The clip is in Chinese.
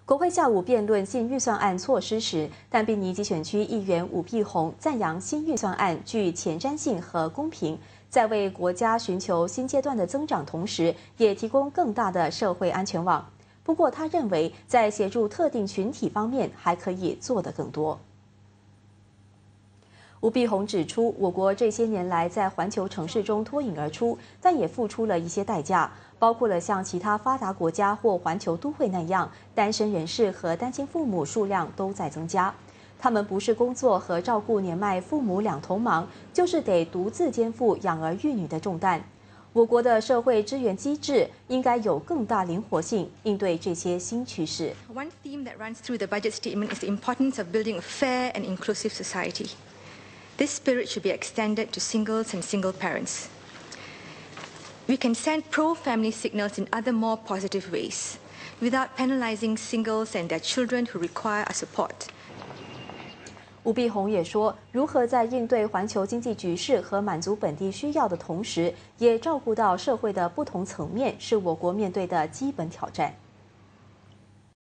国会下午辩论新预算案措施时，但宾尼基选区议员伍碧洪赞扬新预算案具前瞻性和公平，在为国家寻求新阶段的增长同时，也提供更大的社会安全网。不过，他认为在协助特定群体方面还可以做得更多。吴碧洪指出，我国这些年来在环球城市中脱颖而出，但也付出了一些代价，包括了像其他发达国家或环球都会那样，单身人士和单亲父母数量都在增加。他们不是工作和照顾年迈父母两头忙，就是得独自肩负养儿育女的重担。我国的社会支援机制应该有更大灵活性，应对这些新趋势。 One theme that runs through the budget statement is the importance of building a fair and inclusive society. This spirit should be extended to singles and single parents. We can send pro-family signals in other more positive ways, without penalizing singles and their children who require our support. 吴碧洪也说，如何在应对环球经济局势和满足本地需要的同时，也照顾到社会的不同层面，是我国面对的基本挑战。